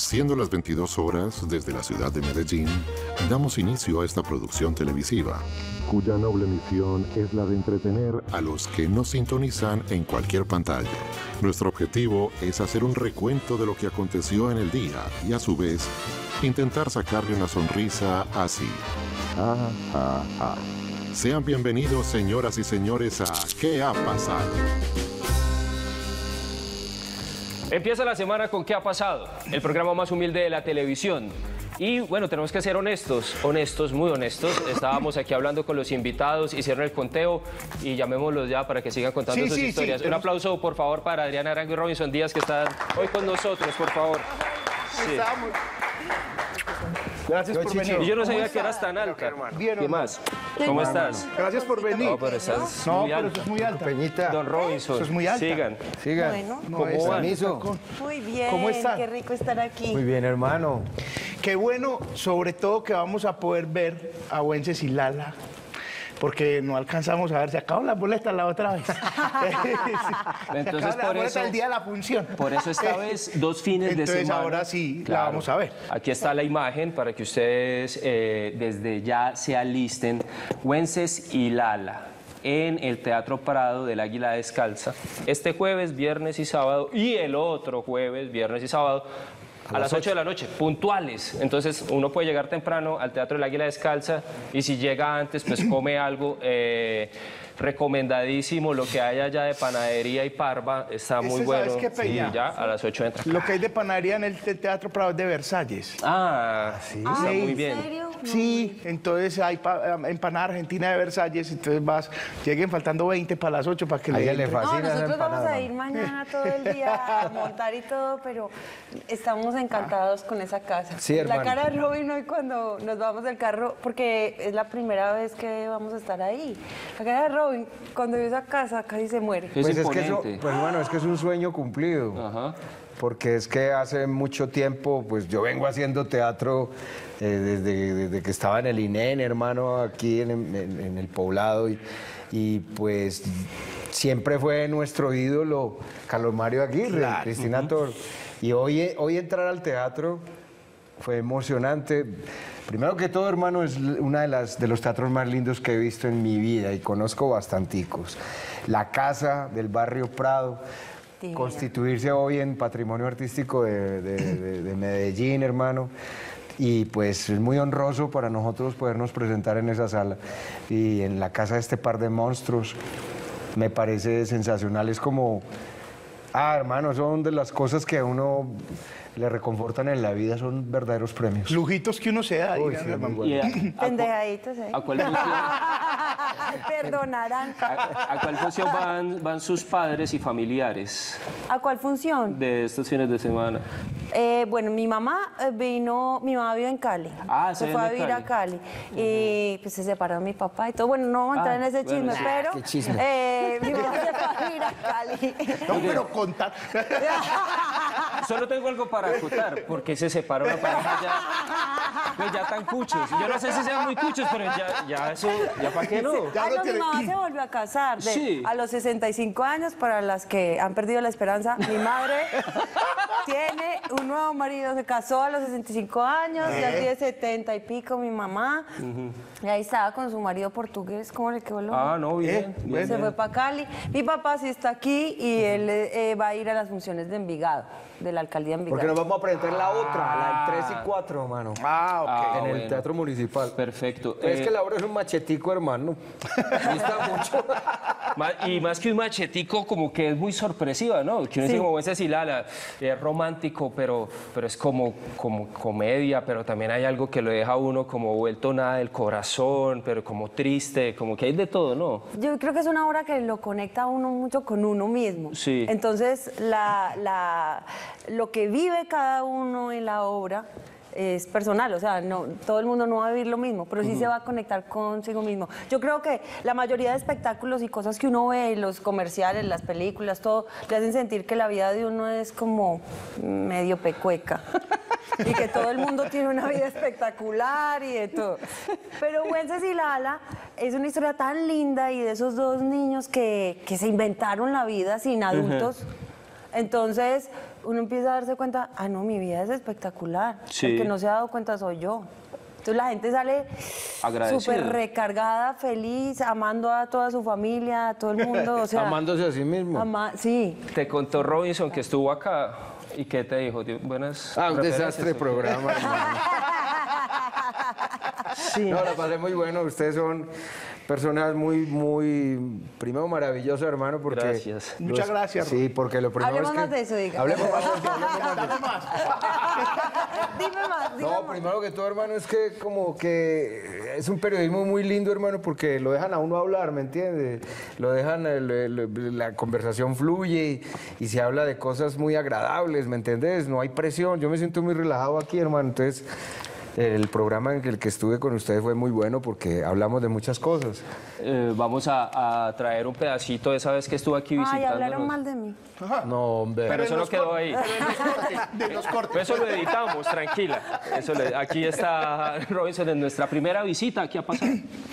Siendo las 22 horas desde la ciudad de Medellín, damos inicio a esta producción televisiva, cuya noble misión es la de entretener a los que nos sintonizan en cualquier pantalla. Nuestro objetivo es hacer un recuento de lo que aconteció en el día y a su vez intentar sacarle una sonrisa así. Sean bienvenidos, señoras y señores, a ¿Qué ha pasado? Empieza la semana con ¿Qué ha pasado? El programa más humilde de la televisión. Y bueno, tenemos que ser honestos, muy honestos. Estábamos aquí hablando con los invitados, hicieron el conteo y llamémoslos ya para que sigan contando sus historias. Un aplauso, por favor, para Adriana Arango y Robinson Díaz, que están hoy con nosotros, por favor. Sí. Gracias por venir. Y yo no sabía que eras tan alta. Bien, ¿Qué más? ¿Cómo estás? Gracias por venir. No, pero estás muy pero alta. eso es muy alta. Peñita. Don Robinson, Eso es muy alta. sigan. Sigan. Bueno, ¿Cómo van? muy bien. ¿Cómo están? Qué rico estar aquí. Muy bien, hermano. Qué bueno, sobre todo que vamos a poder ver a Wences y Lala, porque no alcanzamos a ver, se acaban las boletas la otra vez. Entonces, por eso el día de la función. Por eso esta vez 2 fines de Entonces, semana. ahora sí la vamos a ver. Aquí está la imagen para que ustedes desde ya se alisten. Wences y Lala en el Teatro Prado del Águila Descalza. Este jueves, viernes y sábado, y el otro jueves, viernes y sábado, a las 8 de la noche, puntuales. Entonces uno puede llegar temprano al Teatro del Águila Descalza y si llega antes, pues come algo. Recomendadísimo lo que hay allá de panadería y parva, está muy bueno. ¿Sabes qué, Y Peña? ya a las 8 entra. Lo que hay de panadería en el Teatro Prado de Versalles. Ah, sí, está muy bien. ¿En serio? Sí, entonces hay empanada argentina de Versalles, entonces lleguen faltando 20 para las 8 para que A ella le entren. No, fascina esa nosotros vamos empanada. a ir mañana todo el día a montar y todo, pero estamos encantados con esa casa. Sí, La hermano. cara de Robin hoy cuando nos vamos del carro, porque es la primera vez que vamos a estar ahí. La cara de Robin cuando vio esa casa casi se muere. Es Pues es que imponente. es que es un sueño cumplido. Ajá. Porque es que hace mucho tiempo, pues yo vengo haciendo teatro desde que estaba en el INEN, hermano, aquí en el poblado. Y pues siempre fue nuestro ídolo Carlos Mario Aguirre, Claro. Cristina Toro. Y hoy entrar al teatro fue emocionante. Primero que todo, hermano, es uno de los teatros más lindos que he visto en mi vida y conozco bastanticos. La casa del barrio Prado, Divina. constituirse hoy en patrimonio artístico de Medellín, hermano. Y pues es muy honroso para nosotros podernos presentar en esa sala y en la casa de este par de monstruos. Me parece sensacional, es como... hermano, son de las cosas que a uno le reconfortan en la vida, son verdaderos premios. Lujitos que uno se da. Uy, digan, sí, hermano. muy bueno. ¿Y Pendejaditos, ¿eh? a cuál función, Perdonarán. a cuál función van sus padres y familiares ¿A cuál función? de estos fines de semana? Bueno, mi mamá vive en Cali. Ah, se se fue a vive en vivir a Cali. Y pues se separó de mi papá y todo. Bueno, no vamos a entrar en ese bueno, chisme, sí. pero Qué chisme. mi mamá se fue a vivir a Cali. No, pero contar. Solo tengo algo para acotar, porque se separó una pareja ya, pues ya tan cuchos. Yo no sé si sean muy cuchos, pero ya eso, ¿ya para qué no? Ya Ah, no no, mi tiene- mamá se volvió a casar Sí. a los 65 años, para las que han perdido la esperanza. Mi madre tiene un nuevo marido, se casó a los 65 años, ya tiene 70 y pico mi mamá. Y ahí estaba con su marido portugués, ¿cómo le quedó el ojo? Ah, no, bien. bien, Se bien. fue para Cali. Mi papá sí está aquí y él va a ir a las funciones de Envigado, de la alcaldía de Porque Envigado. nos vamos a presentar la otra, la del 3 y 4, hermano. Ah, ok. Ah, en el bueno. Teatro Municipal. Perfecto. Es que la obra es un machetico, hermano. Me gusta mucho. Y más que un machetico, como que es muy sorpresiva, ¿no? Que uno dice como Wences y Lala, es romántico, pero es como comedia, pero también hay algo que lo deja a uno como vuelto nada del corazón, pero como triste, como que hay de todo, ¿no? Yo creo que es una obra que lo conecta a uno mucho con uno mismo. Sí. Entonces, lo que vive cada uno en la obra es personal, o sea, no, todo el mundo no va a vivir lo mismo, pero sí se va a conectar consigo mismo. Yo creo que la mayoría de espectáculos y cosas que uno ve, los comerciales, las películas, todo, le hacen sentir que la vida de uno es como medio pecueca. Y que todo el mundo tiene una vida espectacular y de todo. Pero Wences y Lala es una historia tan linda y de esos dos niños que se inventaron la vida sin adultos. Entonces, uno empieza a darse cuenta, ah, no, mi vida es espectacular. Sí. El que no se ha dado cuenta soy yo. Entonces la gente sale Agradecido. súper recargada, feliz, amando a toda su familia, a todo el mundo. O sea, Amándose a sí mismo. Sí. Te contó Robinson que estuvo acá y ¿qué te dijo? Buenas Un referencias, desastre de ¿o qué? programa, hermano. Sí. No, la pasé muy bueno. Ustedes son personas primero maravillosas, hermano, porque... Gracias. Muchas gracias. Sí, porque lo primero Hablemos es que... más de eso, diga. Hablemos más de eso, hablemos más de eso. Dame más. Dime más, dime No, más. primero que todo, hermano, es que como que es un periodismo muy lindo, hermano, porque lo dejan a uno hablar, ¿me entiendes? Lo dejan, la conversación fluye y se habla de cosas muy agradables, ¿me entiendes? No hay presión, yo me siento muy relajado aquí, hermano, entonces... El programa en el que estuve con ustedes fue muy bueno porque hablamos de muchas cosas. Vamos a traer un pedacito de esa vez que estuve aquí Ay, visitándonos. hablaron mal de mí. No, hombre. Pero eso no quedó ahí. De los cortes. Pero eso lo editamos, tranquila. Aquí está Robinson en nuestra primera visita. ¿Qué ha pasado?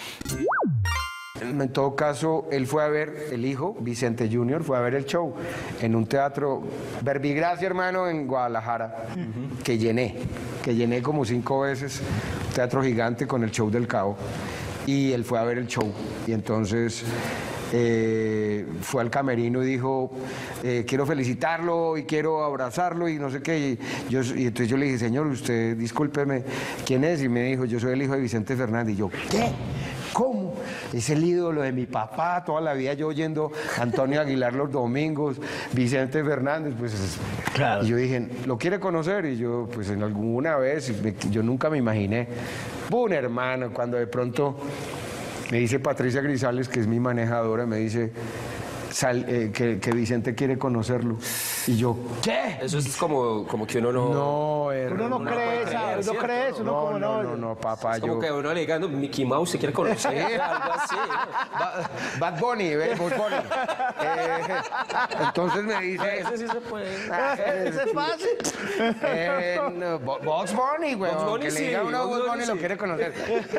En todo caso, él fue a ver, el hijo, Vicente Junior, fue a ver el show en un teatro, Verbigracia, hermano, en Guadalajara, que llené como 5 veces, un teatro gigante con el show del Cabo, y él fue a ver el show, y entonces... fue al camerino y dijo, quiero felicitarlo y quiero abrazarlo y no sé qué. Y entonces yo le dije, señor, usted discúlpeme, ¿quién es? Y me dijo, yo soy el hijo de Vicente Fernández. Y yo, ¿qué? ¿Cómo? Es el ídolo de mi papá, toda la vida yo oyendo a Antonio Aguilar los domingos, Vicente Fernández, pues... Claro. Y yo dije, ¿lo quiere conocer? Y yo, pues en alguna vez, yo nunca me imaginé. ¡Bum, hermano! Cuando de pronto... Me dice Patricia Grisales, que es mi manejadora, me dice que Vicente quiere conocerlo. Y yo, ¿qué? Eso es como que uno no... No, Uno no cree eso, uno cree eso, uno como no. No, papá, Es como yo... que uno le diga, no, Mickey Mouse se quiere conocer, algo así. Bad Bunny, Bad Bunny. Entonces me dice... Ese sí se puede. Ese es fácil. No, Bugs Bunny, güey. Bugs Bunny Que sí, le diga a uno Bugs Bugs Bunny Bunny lo sí. quiere conocer.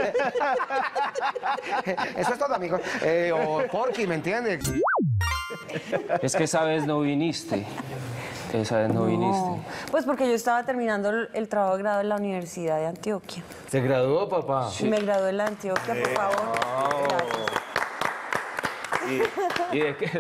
Eso es todo, amigo. O Porky, ¿me entiendes? Es que esa vez no viniste. Esa vez no viniste. Pues porque yo estaba terminando el trabajo de grado en la Universidad de Antioquia. ¿Se graduó, papá? Y me gradué en la Antioquia, por favor. Gracias. ¿Y de qué?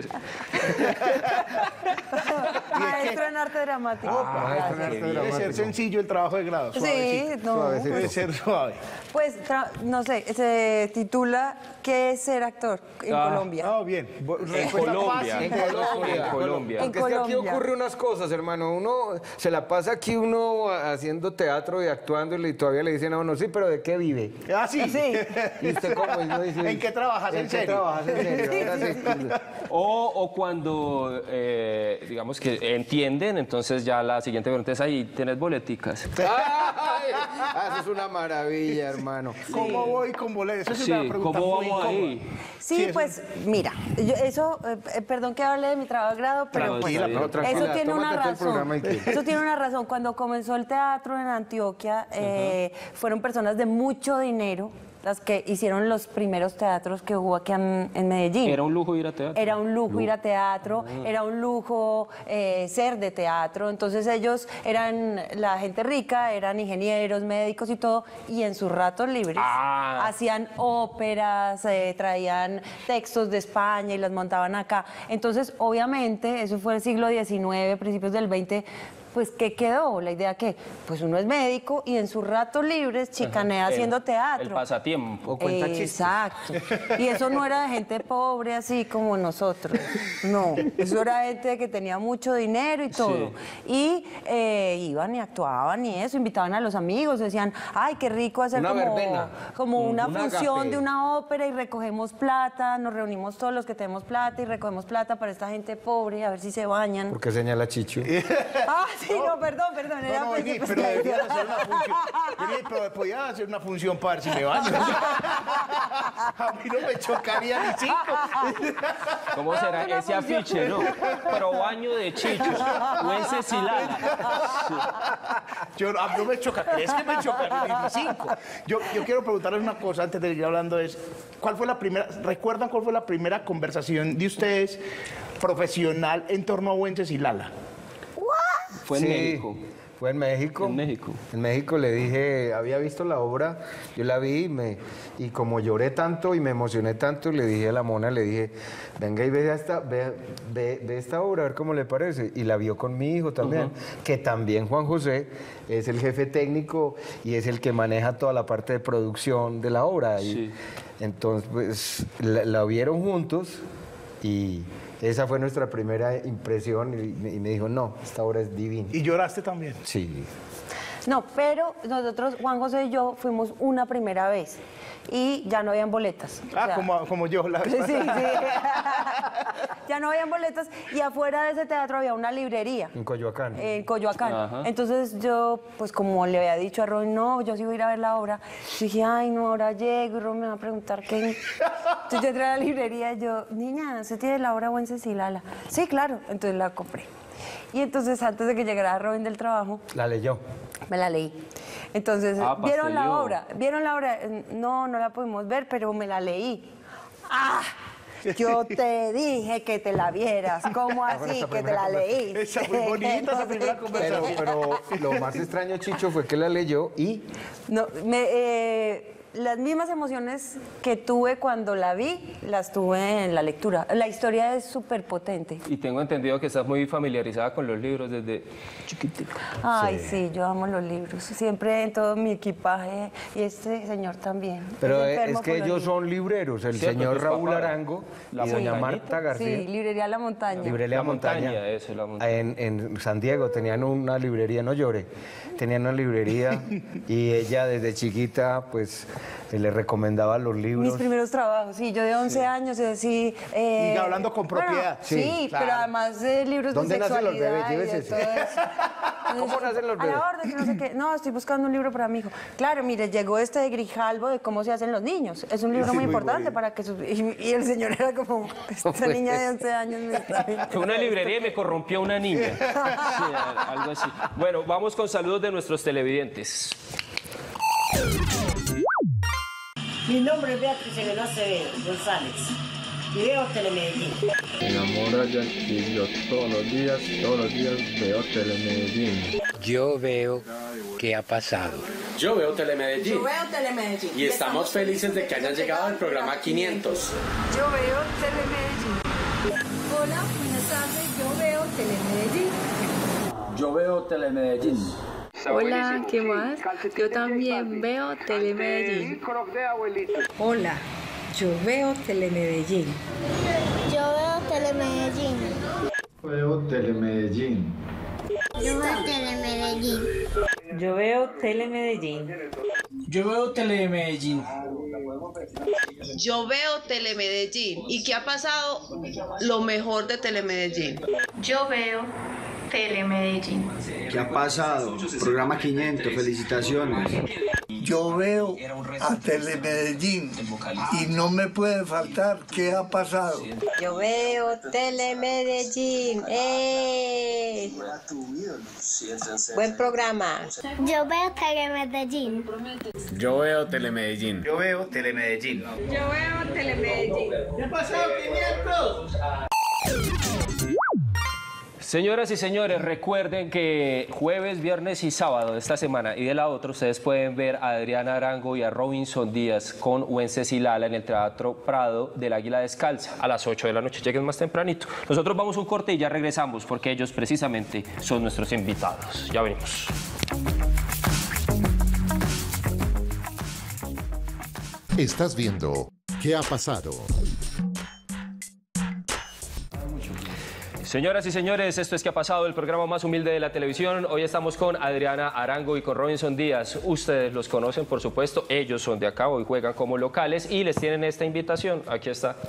Maestro en arte dramático. maestro en arte Debe ser dramático. sencillo el trabajo de grado. Sí, Suavecito. no. Suavecito. Debe ser suave. Pues, no sé, se titula ¿Qué es ser actor en Colombia? Ah, bien. En Respuesta Colombia. fácil. En Colombia. En Porque es que aquí Colombia. ocurre unas cosas, hermano. Uno se la pasa aquí uno haciendo teatro y actuándole y todavía le dicen a uno, sí, pero ¿de qué vive? Ah, sí. Sí. ¿Y usted cómo? Y uno dice, ¿En qué trabajas? ¿En qué serio? trabajas en serio? Ahora sí. O cuando, digamos que entienden, entonces ya la siguiente pregunta es, ahí, ¿tienes boleticas? Ay, eso es una maravilla, hermano. ¿Cómo voy con boletos? Esa es Sí, una pregunta ¿cómo muy vamos incómoda. ahí? Sí, eso- pues mira, perdón que hable de mi trabajo de grado, pero Claro, pues, está bien. No, tranquila, eso tiene una tómate todo el razón. programa y que- Eso tiene una razón. Cuando comenzó el teatro en Antioquia, fueron personas de mucho dinero las que hicieron los primeros teatros que hubo aquí en Medellín. Era un lujo ir a teatro. Era un lujo ir a teatro, era un lujo ser de teatro. Entonces ellos eran la gente rica, eran ingenieros, médicos y todo, y en sus ratos libres hacían óperas, traían textos de España y las montaban acá. Entonces, obviamente, eso fue el siglo XIX, principios del XX. Pues, ¿qué quedó? La idea que, pues uno es médico y en sus ratos libres chicanea haciendo teatro. El pasatiempo. O cuenta chistes. Exacto. Y eso no era de gente pobre así como nosotros. No, eso era gente que tenía mucho dinero y todo. Y iban y actuaban y eso, invitaban a los amigos, decían, ay, qué rico hacer Una verbena. como una Un función agape. de una ópera y recogemos plata, nos reunimos todos los que tenemos plata y recogemos plata para esta gente pobre, a ver si se bañan. ¿Por qué señala Chicho? Ah, sí, no, perdón, era No, vení, pues, pero deberían hacer una función. Vení, pero podían hacer una función para ver si me baño. A mí no me chocaría ni 5. ¿Cómo será una ese función. afiche, no? Pero baño de chichos, Wences y Lala. A mí no me choca. ¿Crees que me chocaría ni 5? Yo quiero preguntarles una cosa antes de ir hablando. ¿Recuerdan cuál fue la primera conversación de ustedes profesional en torno a Wences y Lala? Fue en México. Fue en México. En México. En México le dije, había visto la obra, yo la vi y como lloré tanto y me emocioné tanto, le dije a la mona, le dije, venga y ve esta obra, a ver cómo le parece. Y la vio con mi hijo también, que también Juan José es el jefe técnico y es el que maneja toda la parte de producción de la obra. Sí. Y entonces, pues, la vieron juntos y esa fue nuestra primera impresión y me dijo, no, esta obra es divina. ¿Y lloraste también? Sí. No, pero nosotros, Juan José y yo, fuimos una primera vez y ya no habían boletas. O sea, como yo la vez sí, sí. pasada. Ya no habían boletas y afuera de ese teatro había una librería. En Coyoacán. En Coyoacán. Ajá. Entonces yo, pues como le había dicho a Robin, no, yo sí voy a ir a ver la obra. Yo dije, ay, no, ahora llego y Robin me va a preguntar qué. Entonces yo entré a la librería y yo, niña, ¿usted tiene la obra Wencesilala? Sí, claro. Entonces la compré. Y entonces antes de que llegara Robin del trabajo, La leyó. me la leí. Entonces, ¿vieron la pasteleó. obra? ¿Vieron la obra? No, no la pudimos ver, pero me la leí. ¡Ah! Yo te dije que te la vieras. ¿Cómo así que te la leí? Esa fue bonita, esa primera conversación. Pero lo más extraño, Chicho, fue que la leyó y No, las mismas emociones que tuve cuando la vi, las tuve en la lectura. La historia es súper potente. Y tengo entendido que estás muy familiarizada con los libros desde chiquitita. Ay, sí, yo amo los libros. Siempre en todo mi equipaje, y este señor también. pero enfermo es que por los ellos libros. son libreros, el Cierto, señor tus Raúl papás. Arango La y doña Montañita. Marta García. Sí, librería La Montaña. Librería La Montaña. Montaña, eso, La Montaña. En San Diego tenían una librería, no llore, tenían una librería y ella desde chiquita pues le recomendaba los libros. Mis primeros trabajos, sí, yo de 11 años, sí. Y hablando con propiedad. Sí, Sí, pero claro. además de libros de ¿Dónde nacen los sexualidad bebés? y de Llévese todo ese. eso. ¿Cómo nacen los A la bebés? orden, que no sé qué. No, estoy buscando un libro para mi hijo. Claro, mire, llegó este de Grijalbo de cómo se hacen los niños. Es un libro Sí, muy muy importante bonito. para que y el señor era como, esta niña de 11 años me está viendo. Fue una librería y me corrompió una niña. Sí, algo así. Bueno, vamos con saludos de nuestros televidentes. Mi nombre es Beatriz Elena Acevedo González y veo Telemedellín. Me enamora y yo todos los días veo Telemedellín. Yo veo qué ha pasado. Yo veo Telemedellín. Yo veo Telemedellín. Y estamos felices de que hayan llegado al programa 500. Yo veo Telemedellín. Hola, buenas tardes. Yo veo Telemedellín. Yo veo Telemedellín. Hola, ¿qué más? Yo también veo Telemedellín. Hola, yo veo Telemedellín. Yo veo Telemedellín. Veo Telemedellín. Yo veo Telemedellín. Yo veo Telemedellín. Yo veo Telemedellín. Yo veo Telemedellín. ¿Y qué ha pasado? Lo mejor de Telemedellín. Yo veo Telemedellín. ¿Qué ha pasado? Programa 500, felicitaciones. Yo veo a Telemedellín y no me puede faltar qué ha pasado. Yo veo Telemedellín. Buen programa. Yo veo Telemedellín. Yo veo Telemedellín. Yo veo Telemedellín. Yo veo Telemedellín. ¿Qué ha pasado, 500? Señoras y señores, recuerden que jueves, viernes y sábado de esta semana y de la otra ustedes pueden ver a Adriana Arango y a Robinson Díaz con Wencesilala en el Teatro Prado del Águila Descalza a las 8 de la noche. Lleguen más tempranito. Nosotros vamos a un corte y ya regresamos porque ellos precisamente son nuestros invitados. Ya venimos. Estás viendo ¿Qué ha pasado? Señoras y señores, esto es ¿Qué ha pasado? El programa más humilde de la televisión. Hoy estamos con Adriana Arango y con Robinson Díaz. Ustedes los conocen, por supuesto. Ellos son de acá, hoy juegan como locales y les tienen esta invitación. Aquí está.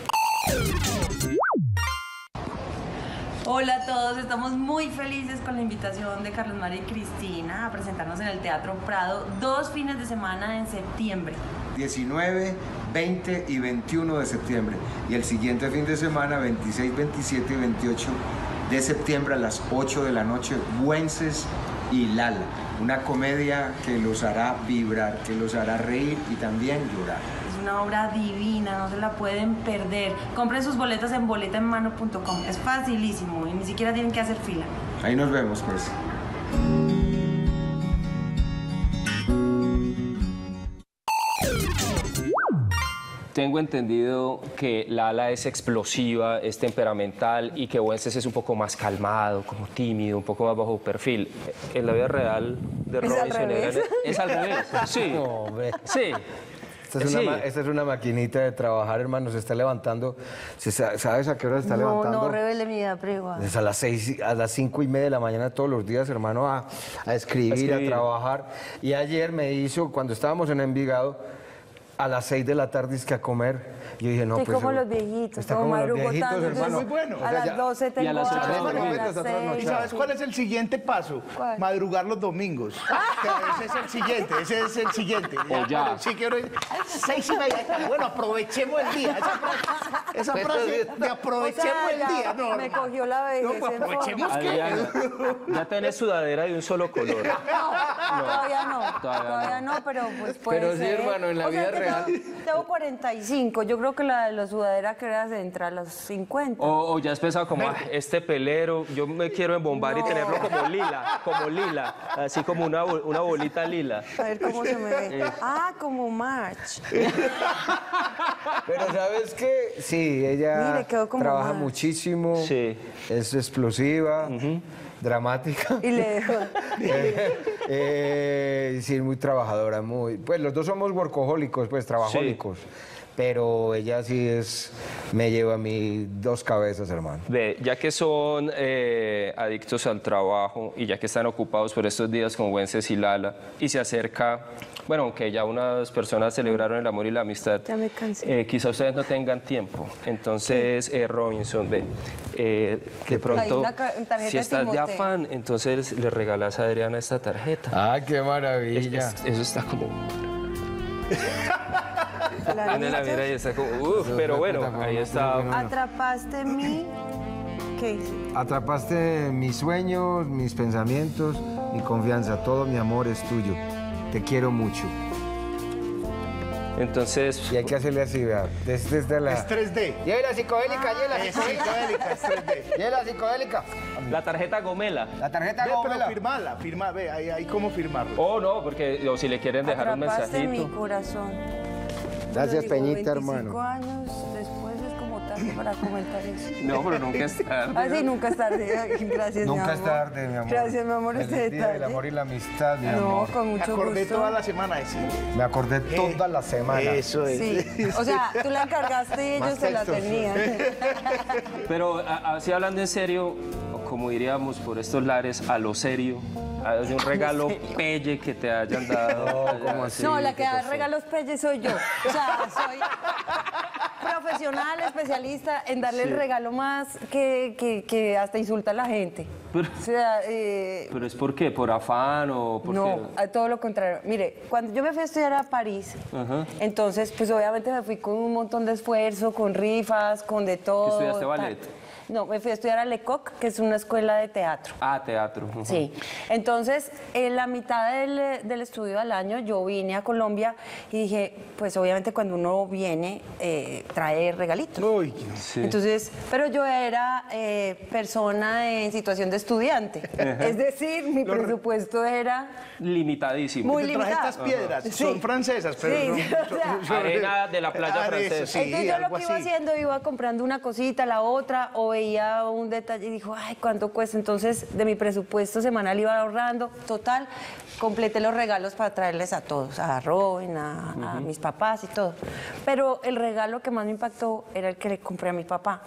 Hola a todos, estamos muy felices con la invitación de Carlos Mario y Cristina a presentarnos en el Teatro Prado 2 fines de semana en septiembre. 19, 20 y 21 de septiembre. Y el siguiente fin de semana, 26, 27 y 28 de septiembre a las 8 de la noche, Wences y Lala. Una comedia que los hará vibrar, que los hará reír y también llorar. Es una obra divina, no se la pueden perder. Compren sus boletas en boletaenmano.com. Es facilísimo y ni siquiera tienen que hacer fila. Ahí nos vemos, pues. Tengo entendido que Lala es explosiva, es temperamental y que Wences es un poco más calmado, como tímido, un poco más bajo perfil. En la vida real de Robinson es al revés. Sí. No, hombre. Sí. Esta es una maquinita de trabajar, hermano. Se está levantando. ¿Sabes a qué hora se está levantando? No revele mi edad, pero igual. Es a las 5:30 de la mañana todos los días, hermano, a escribir, a trabajar. Y ayer me hizo, cuando estábamos en Envigado, a las 6 de la tarde es que a comer. Yo dije, no, estoy pues... como los viejitos, está como como los madrugo viejitos, tanto. hermano. Muy bueno. A las 12 tengo y a las 8 hambre, de a las 6. ¿Y sabes cuál es el siguiente paso? ¿Cuál? Madrugar los domingos. Ese es el siguiente. O ya. Sí, quiero ir 6:30. Bueno, aprovechemos el día. Esa frase de aprovechemos el día. No, me cogió la vejez. No, pues aprovechemos Adriana, ya tenés sudadera de un solo color. Todavía no, pero pues puede Pero sí, ser. hermano, en la vida real... Tengo 45, yo creo que la de la sudadera que era entra a los 50. O ya has pensado como, este pelero, yo me quiero embombar y tenerlo como lila, así como una bolita lila. A ver cómo se me ve. Como March. Pero ¿sabes qué? Sí, ella Mire, quedó como trabaja March. muchísimo, es explosiva, dramática. Y le dejo. Sí, es muy trabajadora, pues los dos somos workahólicos, pues trabajólicos. Sí. Pero ella sí me lleva a mí 2 cabezas, hermano. Ya que son adictos al trabajo y ya que están ocupados por estos días con Wences y Lala, y se acerca, bueno, aunque ya unas personas celebraron el amor y la amistad, ya me cansé. Quizá ustedes no tengan tiempo. Entonces, Robinson, de pronto, si estás de afán, entonces le regalas a Adriana esta tarjeta. ¡Ah, qué maravilla! Eso está como... La mira y está como, pero bueno, ahí está. Atrapaste mi... ¿Qué hice? Atrapaste mis sueños, mis pensamientos, mi confianza. Todo mi amor es tuyo. Te quiero mucho. Entonces... Y hay que hacerle así, vea. Desde la... Es 3D. Lleve la psicodélica, lleve la psicodélica. Es 3D. Lleve la psicodélica. La tarjeta Gomela. La tarjeta Gomela. Pero firmala, ve, hay cómo firmarlo. Oh, no, porque si le quieren dejar un mensajito. Atrapaste mi corazón. Gracias, Peñita, 25 hermano. años después es como tarde para comentar eso. No, pero nunca es tarde. Sí, nunca es tarde. Gracias, nunca mi amor. es tarde, mi amor. Gracias, mi amor, este Feliz día detalle. del amor y la amistad, mi amor. No, con mucho gusto. Me acordé toda la semana de sí. Me acordé toda la semana. Eso es. Sí, o sea, tú la encargaste y ellos se la tenían. Pero así hablando en serio, como diríamos por estos lares, a lo serio, hay un regalo pelle que te hayan dado. ¿Cómo así? No, la que da regalos pelles soy yo. O sea, soy profesional, especialista en darle el regalo más que hasta insulta a la gente. Pero, o sea, ¿pero es por qué? ¿Por afán o por no, a todo lo contrario. Mire, cuando yo me fui a estudiar a París, entonces, pues obviamente me fui con un montón de esfuerzo, con rifas, con de todo. ¿Estudiaste ballet? No, me fui a estudiar a Lecoq, que es una escuela de teatro. Ah, teatro. Sí. Entonces, en la mitad del estudio del año, yo vine a Colombia y dije, pues obviamente cuando uno viene, trae regalitos. Uy, sí. Entonces, pero yo era persona en situación de estudiante. Es decir, mi presupuesto era... limitadísimo. Muy limitado. Traje estas piedras, Sí. son francesas, pero Sí, no. o sea, arena de la playa francesa. Sí, entonces yo lo algo que iba así. haciendo, iba comprando una cosita, la otra, o veía un detalle y dijo, ay, ¿cuánto cuesta? Entonces, de mi presupuesto semanal iba ahorrando. Total, completé los regalos para traerles a todos, a Robin, a mis papás y todo. Pero el regalo que más me impactó era el que le compré a mi papá.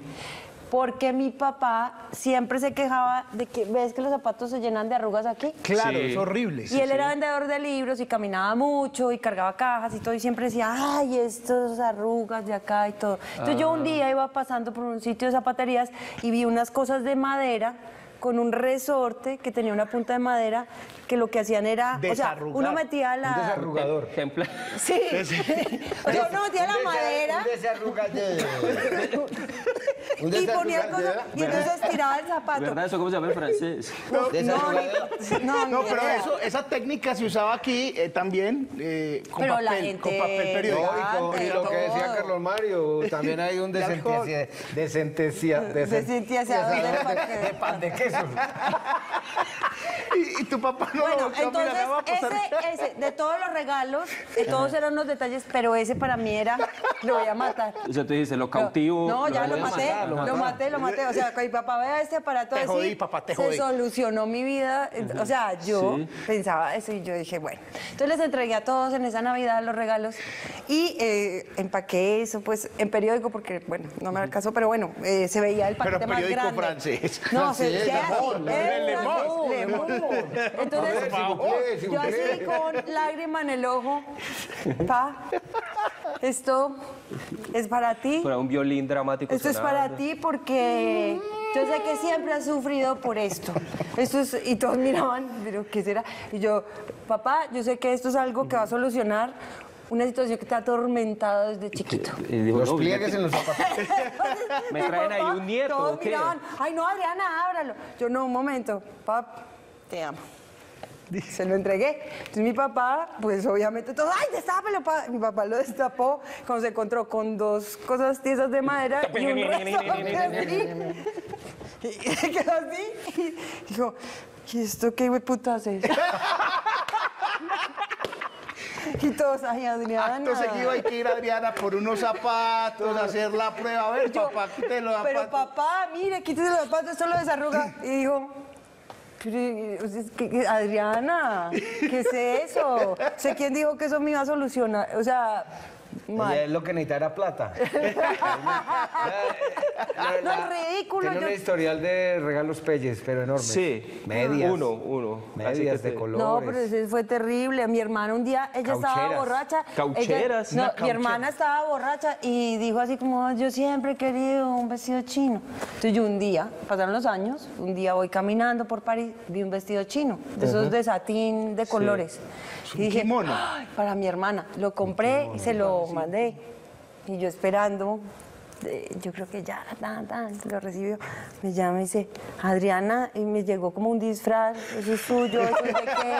Porque mi papá siempre se quejaba de que, ¿ves que los zapatos se llenan de arrugas aquí? Claro, Sí. es horrible. Y él era vendedor de libros y caminaba mucho y cargaba cajas y todo, y siempre decía, ay, estas arrugas de acá y todo. Entonces yo un día iba pasando por un sitio de zapaterías y vi unas cosas de madera con un resorte que tenía una punta de madera que lo que hacían era, o sea, uno metía la... Un desarrugador. Sí. O sea, uno metía la madera. Un desarrugador. y ponía cosas, y entonces tiraba el zapato. ¿Verdad? ¿Eso cómo se llama en francés? No, pero esa técnica se usaba aquí también con Pero la papel, gente con papel periódico. Y lo que decía todo. Carlos Mario, también hay un de pan de queso. Y tu papá no Bueno, lo entonces miraba pasar. ese, de todos los regalos, todos eran unos detalles, pero ese para mí era, lo voy a matar. O sea, tú dices, lo cautivo. No, ya lo voy a maté, matar, lo maté. O sea, que mi papá vea este aparato Te así, jodí, papá, te se jodí. solucionó mi vida. O sea, yo Sí. pensaba eso y yo dije, bueno. Entonces les entregué a todos en esa Navidad los regalos y empaqué eso, pues, en periódico, porque, bueno, no me da el caso, pero bueno, se veía el paquete Pero más periódico grande. francés. No, Sí, se Le Monde. Entonces, yo así con lágrima en el ojo, esto es para ti. Para un violín dramático. Esto es sonando. para ti porque yo sé que siempre has sufrido por esto. Esto es, y todos miraban, pero ¿qué será? Y yo, papá, yo sé que esto es algo que va a solucionar una situación que te ha atormentado desde chiquito. Y dijo, Los no, pliegues en los zapatos. Me traen ahí un nieto, Todos ¿o qué? miraban, ay no, Adriana, ábralo. Yo, no, un momento, papá, te amo. Se lo entregué. Entonces mi papá, pues obviamente todo, ay, destápelo, papá. Mi papá lo destapó cuando se encontró con dos cosas tiesas de madera y un resorte así. Y se quedó así y dijo, ¿y esto qué putas es? Y todos, ay, Adriana. Acto seguido hay que ir, Adriana, por unos zapatos, hacer la prueba. A ver, papá, quítale los zapatos. Pero papá, mire, quítese los zapatos, esto lo desarruga. Y dijo, pero, Adriana, ¿qué es eso? Sé quién dijo que eso me iba a solucionar. O sea, mal. Ella es lo que necesita era plata. No, es ridículo. Tiene un historial de regalos peyes, pero enormes. Sí. Medias. Uno. Así Medias que de colores. No, pero ese fue terrible. Mi hermana un día, ella estaba Caucheras. borracha. Caucheras. No, Una mi cauchera. hermana estaba borracha y dijo así como, yo siempre he querido un vestido chino. Entonces yo un día, pasaron los años, un día voy caminando por París, vi un vestido chino, de esos de satín de colores. Y dije, "Ay, para mi hermana". Lo compré y se lo mandé. Y yo esperando, yo creo que ya, lo recibió. Me llama y dice, Adriana, y me llegó como un disfraz, eso es suyo, eso es de qué.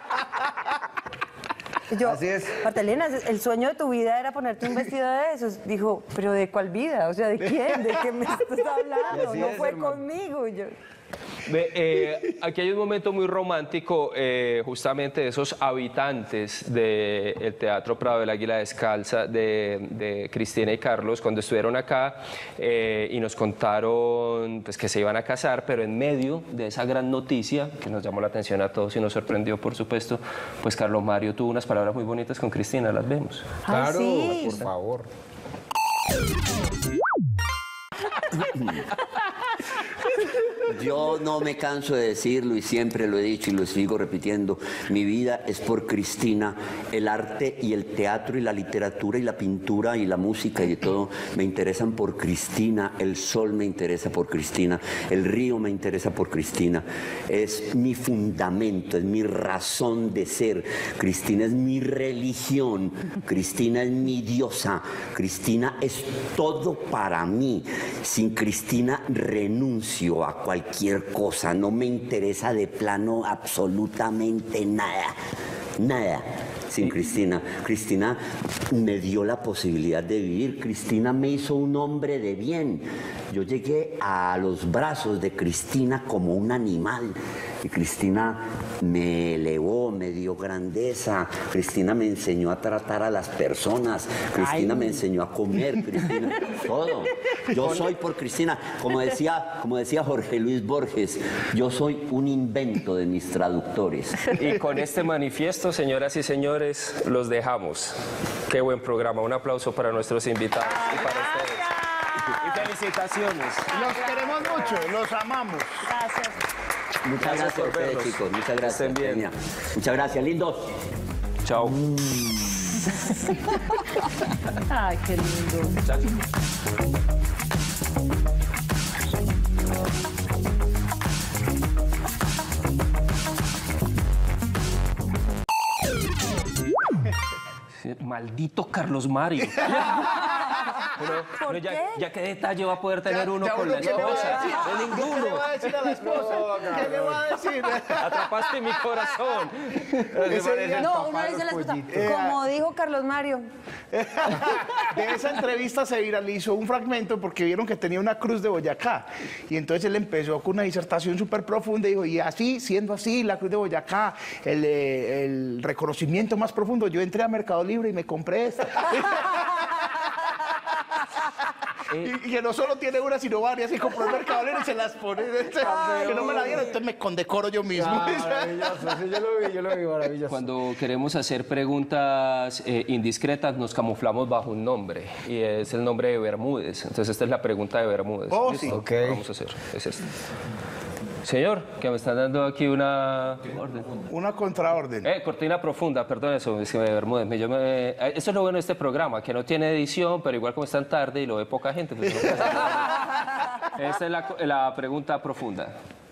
Y yo, Así es. Martelena, el sueño de tu vida era ponerte un vestido de esos. Dijo, ¿pero de cuál vida? O sea, ¿de quién? ¿De qué me estás hablando? Así No es, fue hermano. conmigo. Y yo, Aquí hay un momento muy romántico, justamente de esos habitantes del Teatro Prado del Águila Descalza, de Cristina y Carlos, cuando estuvieron acá y nos contaron pues, que se iban a casar, pero en medio de esa gran noticia, que nos llamó la atención a todos y nos sorprendió, por supuesto, pues Carlos Mario tuvo unas palabras muy bonitas con Cristina, las vemos. Claro, sí. por favor. Yo no me canso de decirlo y siempre lo he dicho y lo sigo repitiendo. Mi vida es por Cristina. El arte y el teatro y la literatura y la pintura y la música y todo me interesan por Cristina. El sol me interesa por Cristina. El río me interesa por Cristina. Es mi fundamento, es mi razón de ser. Cristina es mi religión. Cristina es mi diosa. Cristina es todo para mí. Sin Cristina renuncio a cualquier cosa, no me interesa de plano absolutamente nada, nada. Sin Cristina. Cristina me dio la posibilidad de vivir. Cristina me hizo un hombre de bien. Yo llegué a los brazos de Cristina como un animal. Y Cristina me elevó, me dio grandeza. Cristina me enseñó a tratar a las personas. Cristina me enseñó a comer. Cristina, todo. Yo soy por Cristina. Como decía Jorge Luis Borges, yo soy un invento de mis traductores. Y con este manifiesto, señoras y señores, los dejamos. Qué buen programa. Un aplauso para nuestros invitados y para ustedes. Y felicitaciones. Los queremos mucho, los amamos. Gracias. Muchas gracias a ustedes, chicos. Muchas gracias. Estén bien. Eugenia. Muchas gracias, lindos. Chao. Ay, qué lindo. Maldito Carlos Mario. Uno ya qué detalle va a poder tener uno con la esposa. De ninguno. ¿Qué le va a decir a la esposa? ¿Qué le va a decir? Atrapaste mi corazón. No, uno dice a la esposa, como dijo Carlos Mario. De esa entrevista se viralizó un fragmento porque vieron que tenía una cruz de Boyacá. Y entonces él empezó con una disertación súper profunda y dijo, y así, siendo así, la cruz de Boyacá, el reconocimiento más profundo, yo entré a Mercado Libre y me compré esta. Y que no solo tiene una, sino varias, y compró el Mercado Libre y se las pone. Que no me la dieron, entonces me condecoro yo mismo. Maravilloso, sí, yo lo vi, maravilloso. Cuando queremos hacer preguntas indiscretas, nos camuflamos bajo un nombre, y es el nombre de Bermúdez. Entonces esta es la pregunta de Bermúdez. Oh, ¿Listo? sí. Ok. Vamos a hacer, es esta. Señor, que me están dando aquí una orden. Una contraorden. Cortina profunda, perdón eso, es que Bermúdez. Eso es lo bueno de este programa, que no tiene edición, pero igual como están tarde y lo ve poca gente. Pues no pasa nada. Esta es la pregunta profunda.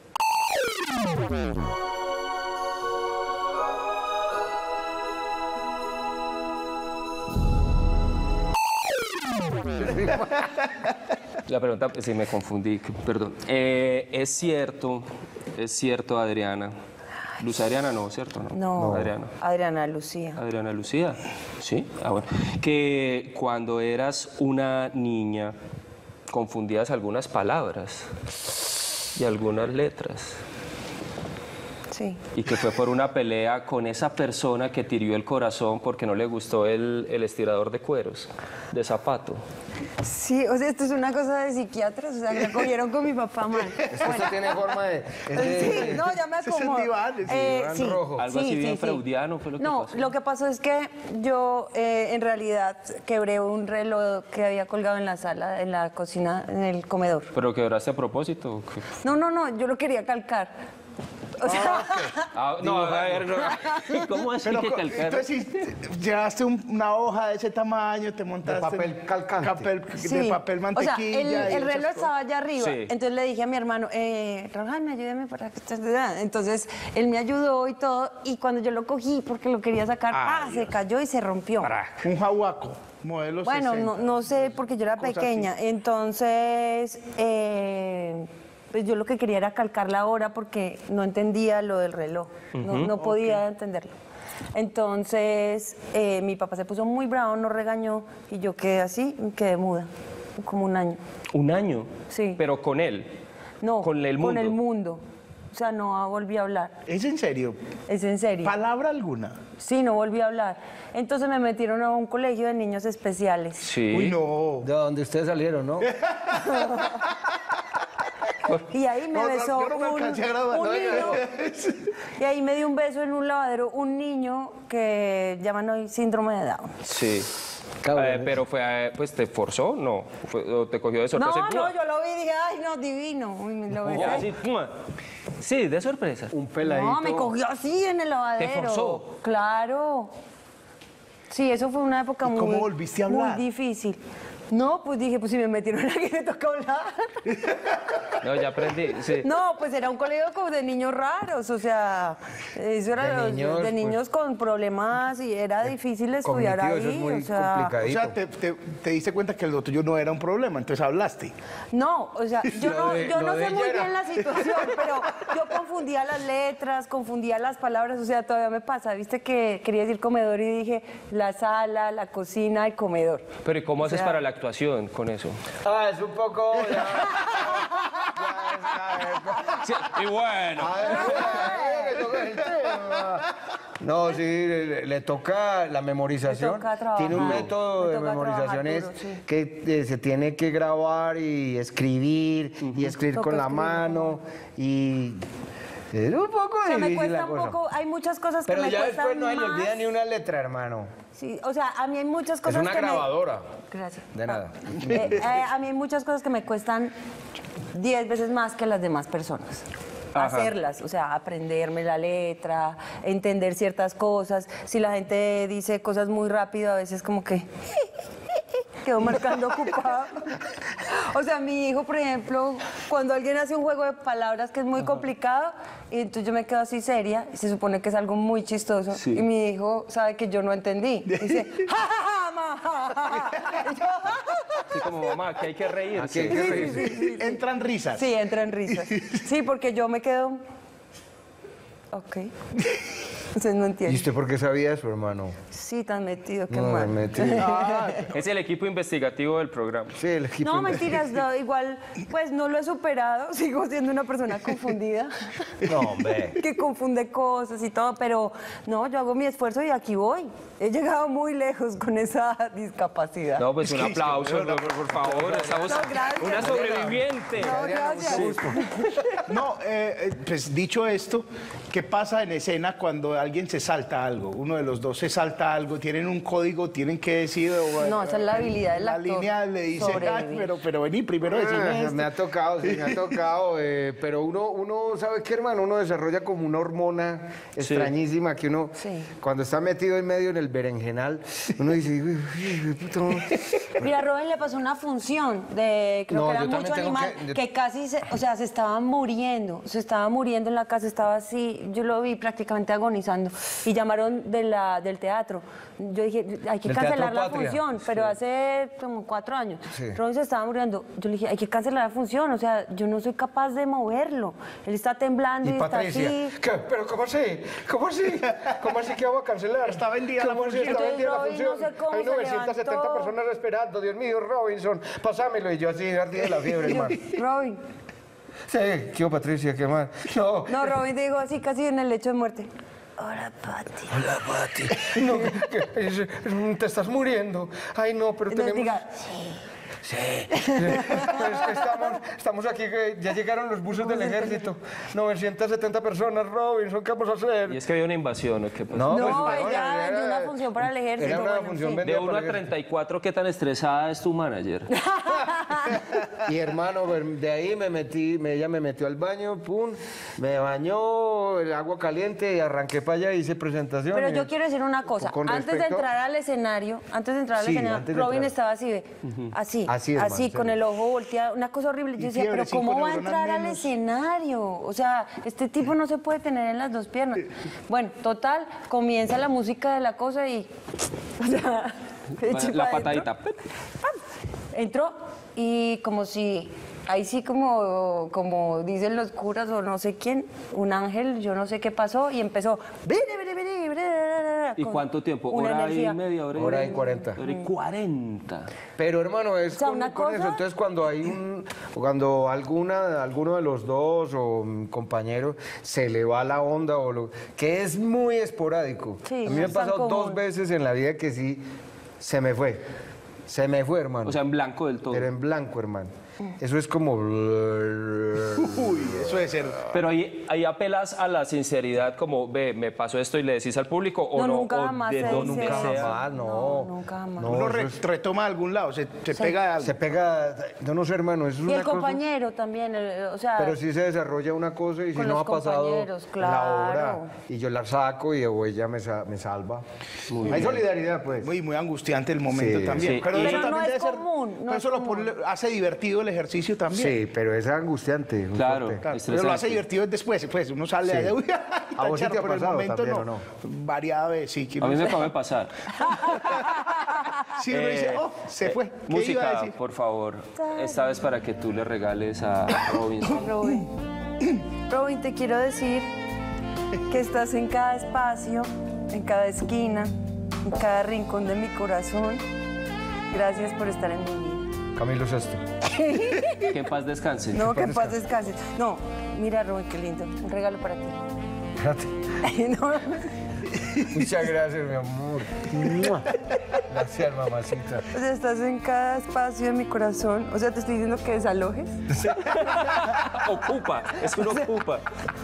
La pregunta, sí me confundí, perdón. Es cierto, Adriana. Luz Adriana no, ¿cierto? No, Adriana. Adriana Lucía. Adriana Lucía, sí. Ah, bueno. Que cuando eras una niña confundías algunas palabras y algunas letras. Sí. Y que fue por una pelea con esa persona que te hirió el corazón porque no le gustó el estirador de cueros, de zapato. Sí, o sea, esto es una cosa de psiquiatras, o sea, me cogieron con mi papá mal. Esto tiene forma de... Sí, no, ya me acomodo. Es sí, rojo. Algo así bien freudiano fue lo que pasó. No, lo que pasó es que yo en realidad quebré un reloj que había colgado en la sala, en la cocina, en el comedor. ¿Pero quebraste a propósito? ¿O qué? No, yo lo quería calcar. O sea, no, a ver, no. ¿Cómo así que calcar? Entonces, si llevaste una hoja de ese tamaño, te montaste... De papel calcante. sí. De papel mantequilla. O sea, el y reloj esas estaba allá arriba. Sí. Entonces le dije a mi hermano, Rajan, ayúdame para que... Entonces él me ayudó y todo. Y cuando yo lo cogí, porque lo quería sacar, se cayó y se rompió. Un jahuaco, modelo Bueno, 60. no sé, porque yo era pequeña. así. Entonces... pues yo lo que quería era calcar la hora porque no entendía lo del reloj, no podía entenderlo. Entonces mi papá se puso muy bravo, nos regañó y yo quedé así, quedé muda, como un año. ¿Un año? Sí. ¿Pero con él? No, ¿Con el mundo? Con el mundo. O sea, no volví a hablar. ¿Es en serio? Es en serio. ¿Palabra alguna? Sí, no volví a hablar. Entonces me metieron a un colegio de niños especiales. Sí. Uy, no. De donde ustedes salieron, ¿no? Y ahí me besó yo no me alcancé a graduar. un niño. Y ahí me dio un beso en un lavadero un niño que llaman hoy síndrome de Down. Sí. Pero fue, pues, ¿te forzó? No. ¿O te cogió de sorpresa? No, yo lo vi y dije, ay, no, divino. Y me lo besé. Así, sí, de sorpresa. Un peladito. No, me cogió así en el lavadero. ¿Te forzó? Claro. Sí, eso fue una época ¿Y cómo volviste a hablar? muy difícil. No, pues dije, pues si me metieron aquí me toca hablar. No, ya aprendí, sí. No, pues era un colegio como de niños raros, o sea, eso era de niños con problemas y era difícil estudiar ahí. Eso es muy o sea, te diste cuenta que lo tuyo no era un problema, entonces hablaste. no, o sea, yo no sé muy bien la situación, pero yo confundía las letras, confundía las palabras, o sea, todavía me pasa, viste que quería decir comedor y dije la sala, la cocina, el comedor. Pero ¿y cómo haces para la actuación con eso? Es un poco... Sí, y bueno. No, sí, le toca la memorización. Le toca trabajar. Tiene un método Le de toca memorización trabajar duro, sí. que se tiene que grabar y escribir y escribir Toca con la escribir, mano y es un poco O sea, me difícil cuesta la un cosa. poco, hay muchas cosas Pero que me ya cuestan después no se le más. olvida ni una letra, hermano. Sí, o sea, a mí hay muchas cosas Es una que grabadora. Gracias. De nada. A mí hay muchas cosas que me cuestan 10 veces más que las demás personas. Ajá. Hacerlas, o sea, aprenderme la letra, entender ciertas cosas. Si la gente dice cosas muy rápido, a veces como que quedo marcando ocupado. O sea, mi hijo, por ejemplo, cuando alguien hace un juego de palabras que es muy complicado, y entonces yo me quedo así seria, y se supone que es algo muy chistoso, Sí. y mi hijo sabe que yo no entendí. Dice, ja, ja, ja, ma, ja, ja, ja. Y yo, ja, ja, ja. Sí, como mamá, que hay que reírse. Aquí hay que reírse. Entran risas. Sí, entran risas. Sí, porque yo me quedo... Ok. Ustedes no ¿Y entienden. usted por qué sabía eso, hermano? Sí, tan metido, qué No, mal. metido. Es el equipo investigativo del programa. Sí, el equipo. No, mentiras, no, igual, pues no lo he superado, sigo siendo una persona confundida. No, hombre. Que confunde cosas y todo, pero no, yo hago mi esfuerzo y aquí voy. He llegado muy lejos con esa discapacidad. No, pues un aplauso, por favor. Estamos gracias. una sobreviviente. No, gracias. No, pues dicho esto, ¿qué pasa en escena cuando alguien se salta algo? Uno de los dos se salta algo, tienen un código, tienen que decir... No, esa es la habilidad del La actor, línea le dice, sobrevivir. pero vení, primero decime esto. Me ha tocado, sí, me ha tocado, pero uno ¿sabe qué, hermano? Uno desarrolla como una hormona extrañísima que uno, cuando está metido en medio en el berenjenal, uno dice, uy, puta. Mira, a Robin le pasó una función de, creo No, que era yo también mucho tengo animal, que- que casi, se estaba muriendo en la casa, estaba así, yo lo vi prácticamente agonizando, y llamaron del teatro. Yo dije, hay que Del cancelar Teatro la Patria. función, pero hace como 4 años. Sí. Robin se estaba muriendo. Yo le dije, hay que cancelar la función, o sea, yo no soy capaz de moverlo. Él está temblando y, Y está Patricia, así. ¿qué? ¿Pero cómo así? ¿Cómo así? ¿Cómo así que vamos a cancelar? Está vendida la ¿Cómo así? función. Está Entonces, vendida la Robin, no función. sé cómo Hay se 970 levantó. personas esperando. Dios mío, Robinson, pásamelo. Y yo así, ardida de la fiebre, hermano. Robin. Sí, ¿qué hubo, Patricia? ¿Qué más? No. No, Robin dijo así casi en el lecho de muerte. Hola, Pati. Hola, Pati. No, te estás muriendo. Ay, no, pero Entonces tenemos... diga, sí. Sí. Pero es que estamos aquí, que ya llegaron los buses del ejército. 970 personas, Robinson, ¿qué vamos a hacer? Y es que había una invasión, ¿o qué pasó? No, No, pues, ella de una función para el ejército. Era una bueno, función sí. vendida De 1 para a el ejército. 34, ¿qué tan estresada es tu manager? Y hermano, de ahí ella me metió al baño, pum, me bañó el agua caliente y arranqué para allá, hice presentación. Pero y- yo quiero decir una cosa. Con Antes de respecto- entrar al escenario, Sí, antes de Robin entrar. estaba así, ve, Así, hermano, así, con sí. el ojo volteado, una cosa horrible. Yo Y decía, fiebre, pero ¿cómo 5 va a neuronas entrar al menos. escenario? O sea, este tipo no se puede tener en las dos piernas. Bueno, total, comienza la música de la cosa y... O sea, eche La pa' adentro. patadita. Entró y como si, ahí sí como dicen los curas o no sé quién, un ángel, yo no sé qué pasó y empezó... ¿Y con cuánto tiempo? una ¿Hora energía. y media? Hora y 40. Hora y 40. Pero hermano, es O sea, con, una con cosa- eso. Entonces cuando alguno de los dos o compañeros se le va la onda que es muy esporádico. Sí, a mí no me ha es tan pasado común. 2 veces en la vida que sí se me fue. Se me fue, hermano. O sea, en blanco del todo. Pero en blanco, hermano. Eso es como... Uy, eso debe ser... Pero ahí apelas a la sinceridad, como, ve, me pasó esto y le decís al público, o No, no, nunca o jamás de se donde dice eso. sea. jamás, no. Nunca jamás. No, Uno eso es- retoma de algún lado, se pega de algo. Se pega... Yo no sé, hermano, eso es Y una el cosa... compañero también, o sea... Pero sí se desarrolla una cosa y si Con no los ha pasado compañeros, la claro. obra y yo la saco y o ella me salva. Hay solidaridad, pues. Muy angustiante el momento Sí. también. Sí. Pero Pero eso no también es debe ser... común, no pero es eso lo común. hace divertido el ejercicio también. Sí, pero es angustiante. muy Claro. fuerte. Claro, pero Estresante. lo hace divertido después, pues uno sale Sí. allá, uy, ay, ¿A vos sí tan te ha charro, pero el pasado momento también, no. o Variada vez, sí. Que A mí uno me se- acaba de pasar. Sí, uno dice, oh, se fue. ¿Qué iba a Música, decir? por favor. Esta vez para que tú le regales a Robinson. Robin, te quiero decir que estás en cada espacio, en cada esquina, en cada rincón de mi corazón. Gracias por estar en mi vida. Camilo Sesto. Que en paz descanse. No, que en paz descanses. No, mira, Robin, qué lindo. Un regalo para ti. Espérate. No, Muchas gracias, mi amor. ¡Mua! Gracias, mamacita. o sea, estás en cada espacio de mi corazón. O sea, te estoy diciendo que desalojes. Ocupa, es que uno ocupa.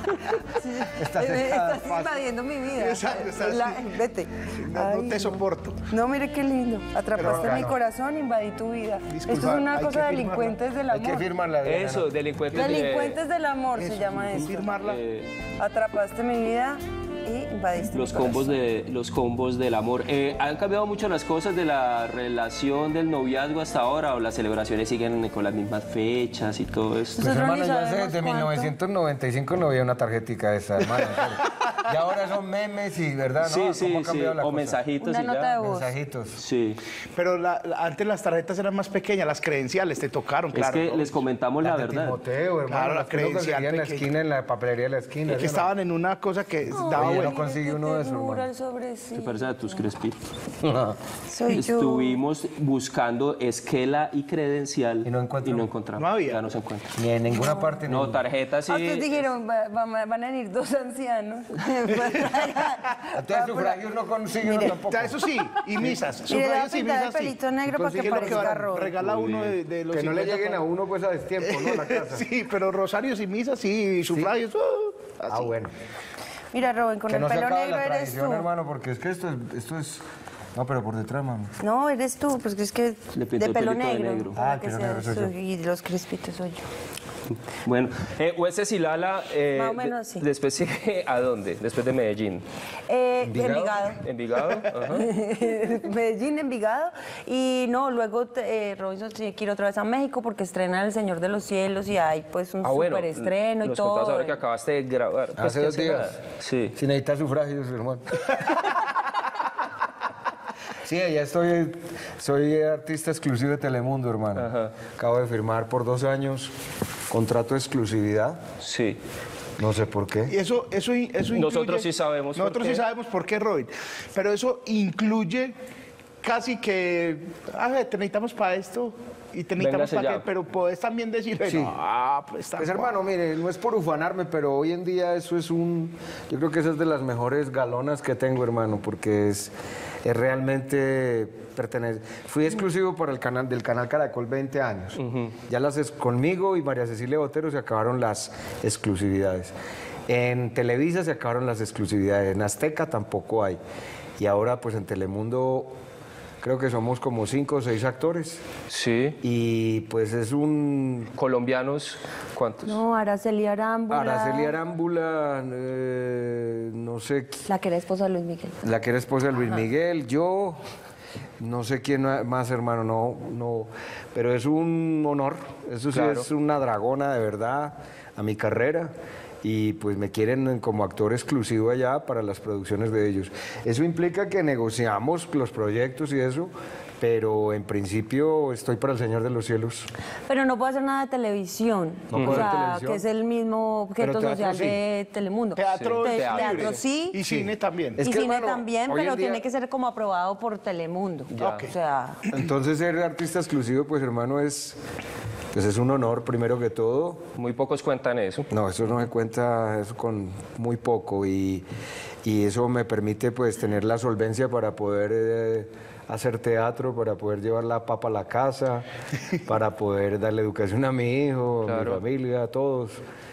Estás en cada Estás espacio. invadiendo mi vida. Exacto, estás Vete. No Ay, te soporto. No, mire qué lindo. Atrapaste Pero, mi no. corazón, invadí tu vida. Disculpa, Esto es una hay que cosa de firmarla. delincuentes del Hay que amor. firmarla. Adriana. Eso, delincuentes. Delincuentes del amor se llama eso. Firmarla. Atrapaste mi vida y invadiste Los mi corazón. los combos del amor. ¿Han cambiado mucho las cosas de la relación del noviazgo hasta ahora o las celebraciones siguen con las mismas fechas y todo esto? Pues Nosotros hermano, ni yo sabemos desde cuánto. 1995 no veía una tarjetica de esa, hermano. en serio. Y ahora son memes y, ¿verdad? Sí, ¿no? sí, ¿Cómo ha sí. cambiado la O cosa? mensajitos Una y nota ya. de voz. Mensajitos. Sí. Pero antes las tarjetas eran más pequeñas, las credenciales te tocaron, Es claro. que ¿no? les comentamos la de verdad. Timoteo, hermano. Claro, la las que uno credencial conseguía en la pequeña. esquina, en la papelería de la esquina. Es que ¿sí o no? estaban en una cosa que daba Oye, vuelta. no conseguí uno de esos, hermano. ¿Te parece a tus crespitos? Soy yo. Estuvimos buscando esquela y credencial y no encontramos. No había. Ya no se encuentra. Ni en ninguna parte. No, tarjetas sí. Ah, ustedes dijeron, van a venir dos ancianos. Entonces sufragios no consiguen Mire, tampoco. Ya, eso sí, y misas. Mire, le voy a Sufragios y pintar el misas sí. pelito negro para que Consigue lo parezca van a rojo. regala Muy uno bien. de los Que no le 50 lleguen a uno pues a destiempo, ¿no? A la casa. Sí, pero rosarios y misas sí, y sufragios. Ah, así. bueno. Mira, Robin, con Que el no se pelo acabe negro la eres tradición, tú. hermano, porque es que esto es... No, pero por detrás, mami. No, eres tú, pues es que Le pintó de el pelo pelito de negro. negro. para Ah, que pelo sea negro soy yo. y los crespitos soy yo. Bueno, Hueses y Lala, Más o menos, sí. después sigue ¿a dónde? Después de Medellín. Envigado. Envigado. Ajá. Medellín, Envigado. Y no, luego Robinson tiene que ir otra vez a México porque estrena El Señor de los Cielos y hay pues un Bueno, super estreno y nos todo. contabas ahora que acabaste de grabar. Pues, Hace ¿qué 2 hace días. nada? Sí. Si necesitas sufragios, hermano. Sí, ya soy artista exclusivo de Telemundo, hermano. Ajá. Acabo de firmar por 2 años contrato de exclusividad. Sí. No sé por qué. Y eso incluye... Nosotros sí sabemos por Nosotros qué. sí sabemos por qué, Robin. Pero eso incluye casi que... te necesitamos para esto y te necesitamos Véngase para ya. qué, pero podés también decirle... Sí. No, pues, Pues hermano, mire, no es por ufanarme, pero hoy en día eso es yo creo que esa es de las mejores galonas que tengo, hermano, porque es realmente pertenece. Fui exclusivo para del canal Caracol 20 años. Ya conmigo y María Cecilia Botero se acabaron las exclusividades. En Televisa se acabaron las exclusividades, en Azteca tampoco hay. Y ahora pues en Telemundo creo que somos como 5 o 6 actores. Sí. Y pues es un... ¿Colombianos cuántos? No, Araceli Arámbula. Araceli Arámbula, no sé, La que era esposa de Luis Miguel. la que era esposa de Luis Miguel, yo, no sé quién más, hermano, no, pero es un honor, eso sí Claro. es una dragona de verdad a mi carrera. Y pues me quieren como actor exclusivo allá para las producciones de ellos. Eso implica que negociamos los proyectos y eso, pero en principio estoy para El Señor de los Cielos. Pero no puedo hacer nada de televisión. No o puedo hacer sea, televisión. que es el mismo objeto Pero teatro social sí. de Telemundo. Teatro, Teatro sí. Y cine también. Es y que, cine hermano, también, hoy en pero día- tiene que ser como aprobado por Telemundo. Ya. O sea, Entonces ser artista exclusivo, pues hermano, es un honor primero que todo. Muy pocos cuentan eso. No, eso no se cuenta, eso con muy poco y eso me permite pues tener la solvencia para poder hacer teatro, para poder llevar la papa a la casa, para poder darle educación a mi hijo, a mi Claro. familia, a todos.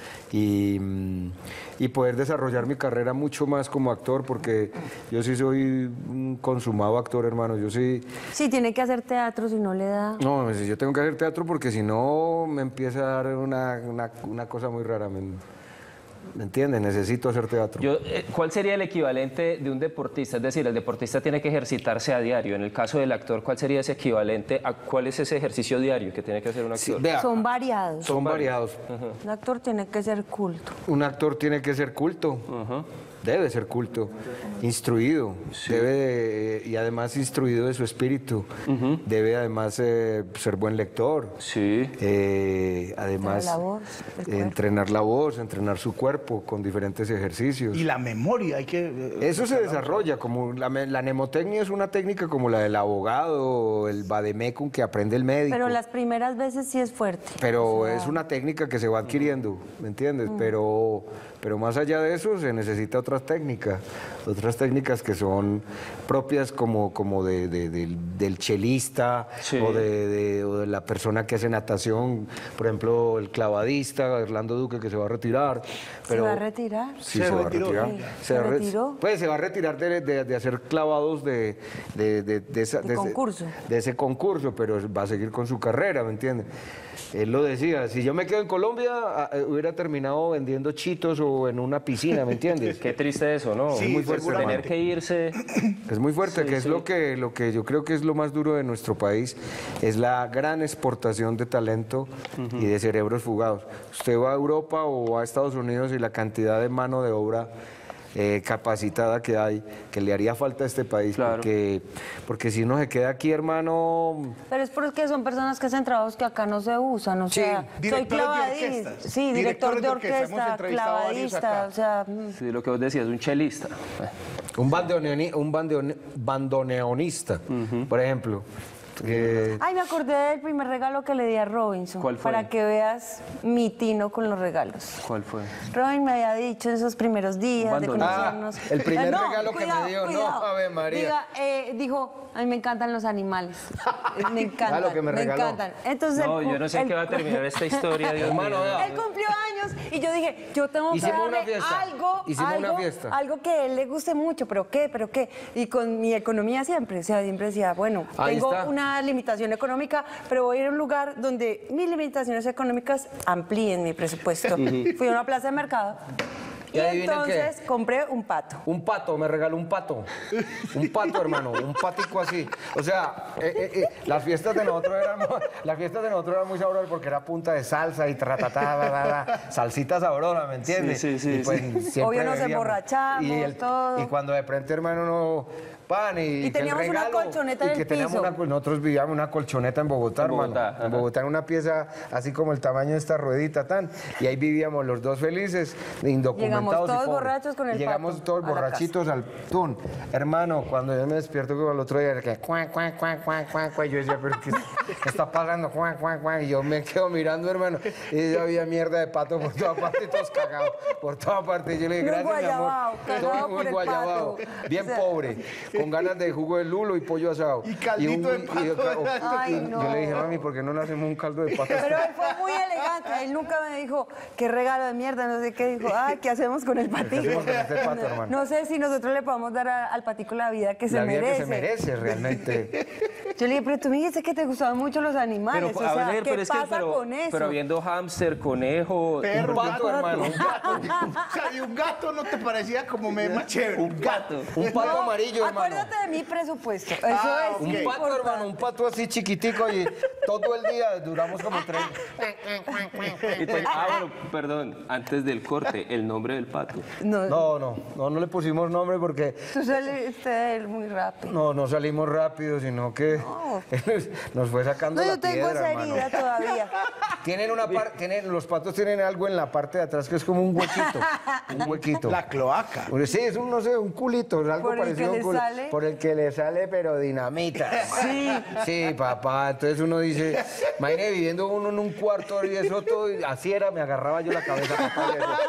Y poder desarrollar mi carrera mucho más como actor, porque yo sí soy un consumado actor, hermano. Yo sí, sí, tiene que hacer teatro si no le da. no, yo tengo que hacer teatro porque si no me empieza a dar una cosa muy rara. ¿Me entiendes? Necesito hacer teatro. ¿Cuál sería el equivalente de un deportista? Es decir, el deportista tiene que ejercitarse a diario. En el caso del actor, ¿cuál sería ese equivalente? ¿Cuál es ese ejercicio diario que tiene que hacer un actor? Vea, Son variados. son variados. Un actor tiene que ser culto. Un actor tiene que ser culto, debe ser culto, instruido, y además instruido de su espíritu, debe además ser buen lector, además La voz, el cuerpo. entrenar la voz, entrenar su cuerpo con diferentes ejercicios. Y la memoria, hay que... Eso se desarrolla, como la mnemotecnia es una técnica como la del abogado, el vademecum que aprende el médico. Pero las primeras veces sí es fuerte. Pero O sea, es una técnica que se va adquiriendo, ¿me entiendes? Pero más allá de eso se necesita otras técnicas que son propias como del chelista o de la persona que hace natación, por ejemplo, el clavadista, Orlando Duque, que se va a retirar. Pero, ¿se va a retirar? Sí, se va a retirar. Sí. ¿Se retiró? Pues se va a retirar de hacer clavados de concurso. de ese concurso, pero va a seguir con su carrera, ¿me entiendes? Él lo decía, si yo me quedo en Colombia, hubiera terminado vendiendo chitos o en una piscina, ¿me entiendes? Qué triste eso, ¿no? Sí, es muy fuerte. Tener que irse. Es muy fuerte, Sí, que es sí. lo que yo creo que es lo más duro de nuestro país, es la gran exportación de talento y de cerebros fugados. Usted va a Europa o va a Estados Unidos y la cantidad de mano de obra capacitada que hay, que le haría falta a este país, porque si uno se queda aquí, hermano... Pero es porque son personas que hacen trabajos que acá no se usan, o sea, soy clavadista. Sí, director de orquesta, clavadista, o sea... Sí, lo que vos decías, un chelista. Un bandoneonista, por ejemplo. Ay, me acordé del primer regalo que le di a Robinson. ¿Cuál fue? Para que veas mi tino con los regalos. ¿Cuál fue? Robin me había dicho en esos primeros días de conocernos. El primer regalo que me dio, no, Ave María. Dijo, a mí me encantan los animales. Me encantan, lo que me regaló. encantan. Entonces, no, yo no sé qué va a terminar esta historia, Dios mío. Él cumplió años y yo dije, yo tengo que darle algo que a él le guste mucho, pero qué. Y con mi economía siempre, o sea, siempre decía, bueno, tengo una limitación económica, pero voy a ir a un lugar donde mis limitaciones económicas amplíen mi presupuesto. Fui a una plaza de mercado. Y entonces compré un pato. Un pato, me regaló un pato. Un pato, hermano, un patico así. O sea, las fiestas de nosotros eran muy sabrosas porque era punta de salsa y salsita sabrosa, ¿me entiendes? Sí. Y pues, obvio nos emborrachamos, todo. Y cuando de frente, hermano, no... Y teníamos una colchoneta en el piso. Nosotros vivíamos una colchoneta en Bogotá, hermano. En Bogotá, en una pieza así como el tamaño de esta ruedita, y ahí vivíamos los dos felices, indocumentados. Llegamos todos borrachos con el pato. Llegamos todos borrachitos al tun. Hermano, cuando yo me despierto como el otro día, que yo decía, pero ¿qué está pasando? Y yo me quedo mirando, hermano, y ya había mierda de pato por toda parte, todos cagados por toda parte. Yo le dije, gracias, mi amor. Todo muy guayabado, bien pobre, con ganas de jugo de lulo y pollo asado. Y caldito de pato. Yo le dije, mami, ¿por qué no le hacemos un caldo de pato? Pero él fue muy elegante. Él nunca me dijo, qué regalo de mierda, no sé qué. Dijo, ¿qué hacemos con el patito? No sé si nosotros le podemos dar al patico la vida que se merece. La vida que se merece, realmente. Yo le dije, pero tú me dijiste que te gustaban mucho los animales. Pero, o sea, ¿qué pasa con eso? Pero viendo hámster, conejo, perro, un pato, hermano. Un gato. O sea, ¿y un gato no te parecía como más chévere? Un gato. Un pato amarillo, hermano. Acuérdate de mi presupuesto. Eso es un pato, importante. hermano, un pato así chiquitico y todo el día duramos como 3. Bueno, perdón, antes del corte, el nombre del pato. No le pusimos nombre porque... Tú saliste de él muy rápido. No salimos rápido, sino que nos fue sacando la piedra, yo tengo esa herida todavía. Los patos tienen algo en la parte de atrás que es como un huequito. La cloaca. Sí, es un culito, es algo parecido a un culito. Por el que le sale, pero dinamita. Sí, papá. Entonces uno dice, imagínate viviendo uno en un cuarto y eso todo, y así era, me agarraba yo la cabeza, papá.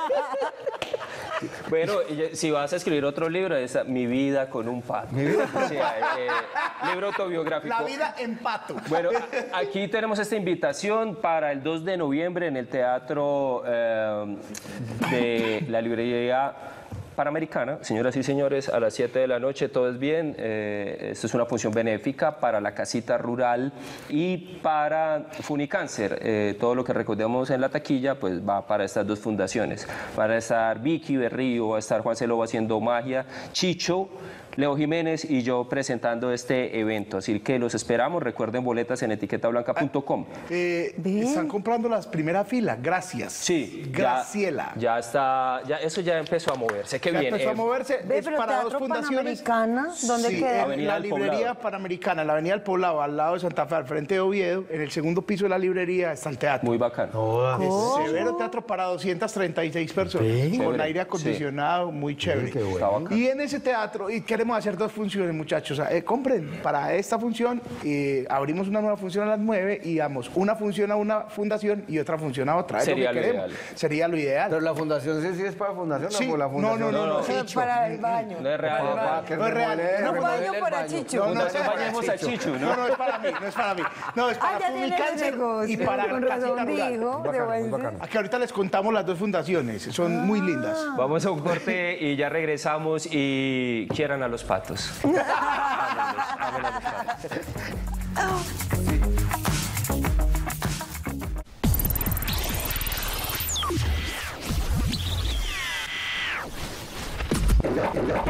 Bueno, si vas a escribir otro libro, es Mi vida con un pato. Mi vida. Sí, libro autobiográfico. La vida en pato. Bueno, aquí tenemos esta invitación para el 2 de noviembre en el Teatro de la Librería Panamericana. Señoras y señores, a las 7 de la noche, todo es bien. Esto es una función benéfica para la casita rural y para Funicáncer. Todo lo que recordemos en la taquilla pues va para estas dos fundaciones. Van a estar Vicky Berrío, va a estar Juan Celobo haciendo magia, Chicho, Leo Jiménez y yo presentando este evento. Así que los esperamos. Recuerden boletas en etiquetablanca.com. Están comprando las primeras filas. Gracias. Sí. Graciela. Ya está. Eso ya empezó a moverse. Qué bien. Empezó a moverse. Es pero para Teatro dos fundaciones. Panamericana, ¿dónde queda? La librería Panamericana, en la Avenida del Poblado, al lado de Santa Fe, al frente de Oviedo. En el segundo piso de la librería está el teatro. Muy bacano. Severo teatro para 236 personas. Con aire acondicionado, muy chévere. Y en ese teatro, queremos hacer dos funciones, muchachos. Compren para esta función, abrimos una nueva función a las 9 y damos una función a una fundación y otra función a otra. Sería lo ideal. Sería lo ideal. Pero la fundación sí es para fundación, sí. ¿o por la fundación? No. Para el baño. No es real. No es real. No baño para Chicho. No bañemos a Chicho. No es para mí. No, es para Funicáncer y para Casita Rural. Aquí ahorita les contamos las dos fundaciones. Son muy lindas. Vamos a un corte y ya regresamos y quieran a los patos. Ámenlos a los patos.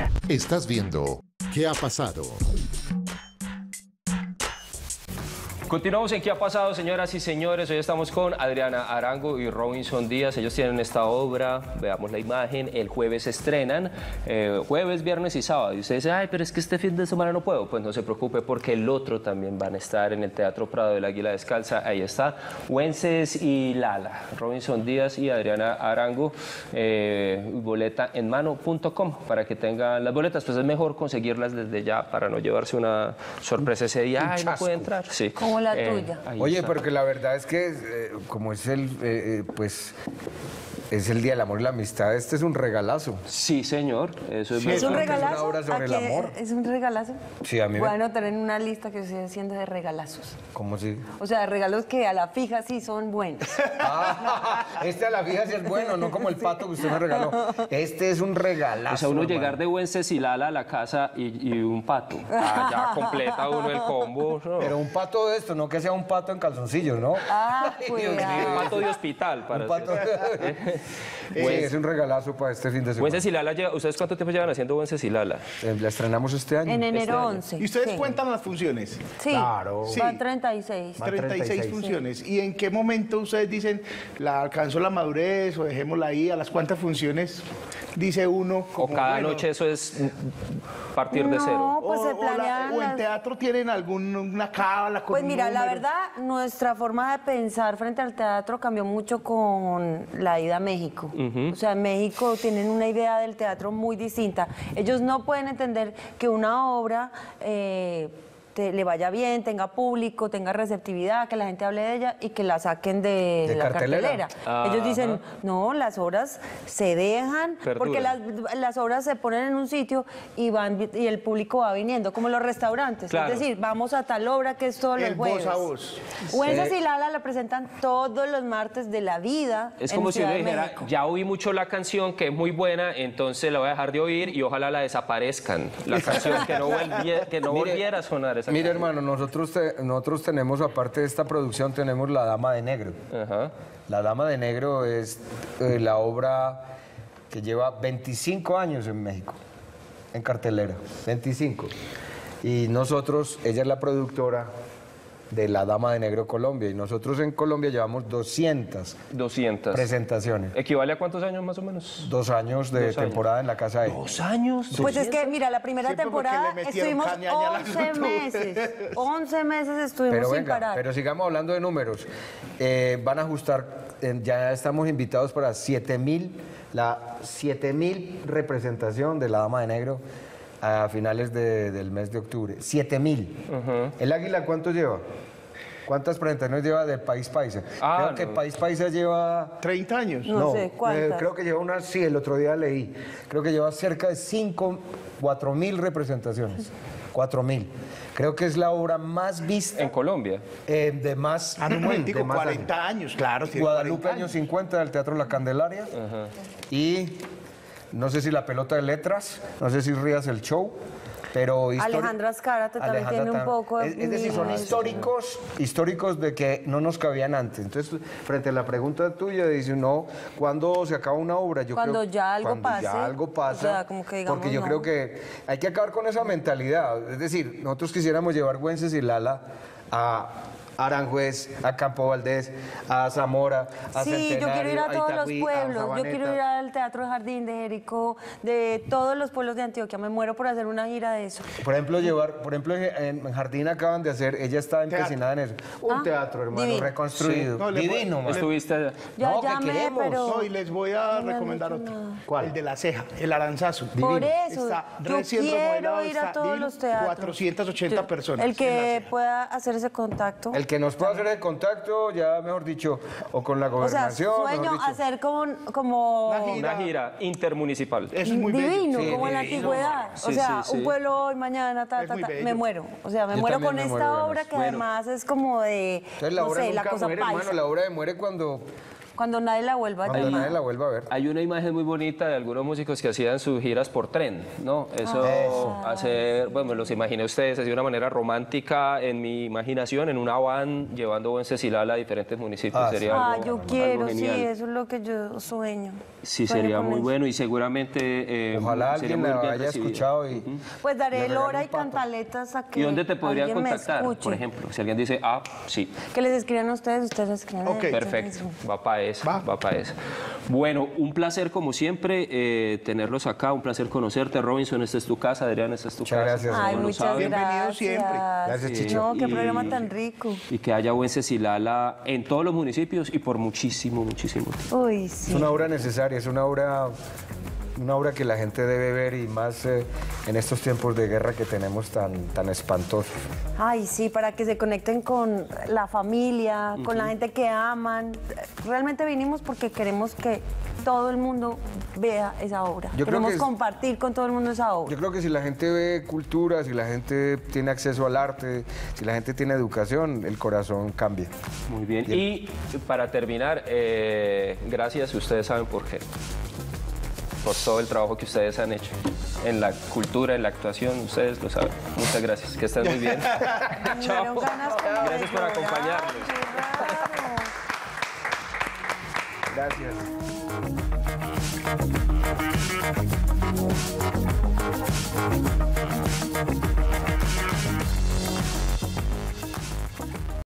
Estás viendo ¿Qué ha pasado? Continuamos en ¿Qué ha pasado, señoras y señores? Hoy estamos con Adriana Arango y Robinson Díaz. Ellos tienen esta obra, veamos la imagen, el jueves se estrenan, jueves, viernes y sábado. Y usted dice, ay, pero es que este fin de semana no puedo. Pues no se preocupe porque el otro también van a estar en el Teatro Prado del Águila Descalza. Ahí está, Wences y Lala, Robinson Díaz y Adriana Arango. Boletaenmano.com para que tengan las boletas. Pues es mejor conseguirlas desde ya para no llevarse una sorpresa ese día. Ay, no puede entrar. Sí. Como la tuya. Oye, porque la verdad es que como es pues es el Día del Amor y la Amistad, este es un regalazo. Sí, señor. Eso es, ¿Es un regalazo? Es una obra sobre el amor. ¿Es un regalazo? Sí, a mí Bueno, tener una lista que estoy haciendo de regalazos. ¿Cómo así? O sea, regalos que a la fija sí son buenos. Este a la fija sí es bueno, no como el pato que usted me regaló. Este es un regalazo. O sea, uno hermano. llegar de Wences y Lala a la casa y un pato. Ya completa uno el combo. ¿No? Pero un pato de esto, no que sea un pato en calzoncillos, ¿no? Un pato de hospital. Para un pato Sí, es un regalazo para este fin de semana. Wences y Lala, ¿ustedes cuánto tiempo llevan haciendo Wences y Lala? La estrenamos este año. En enero 11. ¿Y ustedes cuentan las funciones? Sí, claro. Sí. Van 36. Van 36 funciones. ¿Y en qué momento ustedes dicen, la alcanzó la madurez o dejémosla ahí? ¿A las cuántas funciones dice uno? O cada noche eso es partir de cero. No, pues se planean. ¿O en teatro tienen alguna cábala? Pues mira, la verdad, nuestra forma de pensar frente al teatro cambió mucho con la ida a México. O sea, en México tienen una idea del teatro muy distinta. Ellos no pueden entender que una obra le vaya bien, tenga público, tenga receptividad, que la gente hable de ella y que la saquen de la cartelera. Ellos dicen, no, las obras se dejan, porque las obras se ponen en un sitio y el público va viniendo, como los restaurantes. Claro. Es decir, vamos a tal obra que es todos los jueves. Voz a voz. Wences y Lala la presentan todos los martes de la vida. Es como si uno dijera, ya oí mucho la canción, que es muy buena, entonces la voy a dejar de oír y ojalá la desaparezcan. La canción que no volviera a sonar. Mire, hermano, nosotros tenemos, aparte de esta producción, tenemos La Dama de Negro. La Dama de Negro es la obra que lleva 25 años en México, en cartelera, 25. Y ella es la productora de La Dama de Negro Colombia, y nosotros en Colombia llevamos 200 presentaciones. ¿Equivale a cuántos años más o menos? 2 años de temporada en la Casa E. 2 años. Pues es que, mira, la primera temporada estuvimos 11 meses. 11 meses estuvimos sin parar. Pero sigamos hablando de números. Van a ajustar, ya estamos invitados para 7.000 representación de La Dama de Negro a finales del mes de octubre. 7.000. ¿El Águila cuánto lleva? ¿Cuántas presentaciones lleva del País Paisa? Creo que País Paisa lleva... 30 años. No sé, ¿cuántas? Creo que lleva unas, sí, el otro día leí. Creo que lleva cerca de 4.000 representaciones. 4.000. Creo que es la obra más vista. ¿En Colombia? De más... Ah, no, momentico, 40 años, claro. Guadalupe, años 50, del Teatro La Candelaria. Y... no sé si La Pelota de Letras, no sé si Rías el Show, pero... Alejandra Azcárate también tiene un poco... Es decir, son históricos de que no nos cabían antes. Entonces, frente a la pregunta tuya, dice, no, ¿cuándo se acaba una obra? Cuando ya algo pasa, o sea, como que digamos, porque yo creo que hay que acabar con esa mentalidad. Es decir, nosotros quisiéramos llevar Wences y Lala a Aranjuez, a Campo Valdés, a Zamora, a Centenario, yo quiero ir a todos Itagüí, los pueblos, a yo quiero ir al Teatro Jardín de Jericó, de todos los pueblos de Antioquia, me muero por hacer una gira de eso. Por ejemplo, en Jardín acaban de hacer, ella está empecinada en eso, un teatro, hermano, divino. Reconstruido. Sí. Divino, man. ¿Estuviste allá? Ya llamé, pero... No, y les voy a recomendar otro. ¿Cuál? El de La Ceja, el Aranzazu. Por eso, está yo recién quiero remodelado, ir a está todos divino, los teatros. 480 personas. El que pueda hacer ese contacto. El que nos pueda hacer el contacto, ya mejor dicho, o con la gobernación. O sea, sueño hacer como una gira intermunicipal. Eso es muy divino, bello. como en la antigüedad. O sea, un pueblo hoy, mañana, me muero. O sea, me muero con esta obra que además es como de, entonces, la obra la cosa muere, paisa. hermano, la obra muere Cuando nadie la vuelva a Cuando llamar. nadie la vuelva a ver. Hay una imagen muy bonita de algunos músicos que hacían sus giras por tren, ¿no? Eso, hacer, bueno, los imaginé ustedes de una manera romántica en mi imaginación, en una van llevando Wenceslao a diferentes municipios. Sería algo, yo quiero, algo sí, genial. eso es lo que yo sueño. Sí, Sueño sería con muy eso. bueno y seguramente Ojalá sería alguien muy la bien haya recibido. escuchado y... Pues daré Le el regalo hora un y pato. cantaletas a que ¿Y dónde te podrían alguien me contactar, escuche. por ejemplo? Si alguien dice, sí. Que les escriban a ustedes, ustedes escriban a ellos. Perfecto, va para esa, va para esa. Bueno, un placer como siempre tenerlos acá, un placer conocerte. Robinson, esta es tu casa, Adrián, esta es tu casa. gracias. Ay, como lo muchas saben. gracias. Gracias, Chicho. No, qué programa tan rico. Y que haya Wenceslao en todos los municipios y por muchísimo, muchísimo tiempo. Uy, Es sí. una obra necesaria, es una obra que la gente debe ver y más en estos tiempos de guerra que tenemos tan espantosos. Ay, sí, para que se conecten con la familia, con la gente que aman. Realmente vinimos porque queremos que todo el mundo vea esa obra. Yo creo Queremos que compartir con todo el mundo esa obra. Yo creo que si la gente ve cultura, si la gente tiene acceso al arte, si la gente tiene educación, el corazón cambia. Muy bien. Y para terminar, gracias, ustedes saben por qué. Por todo el trabajo que ustedes han hecho en la cultura, en la actuación, ustedes lo saben. Muchas gracias, que estén muy bien. Chao. Gracias por acompañarnos. Gracias.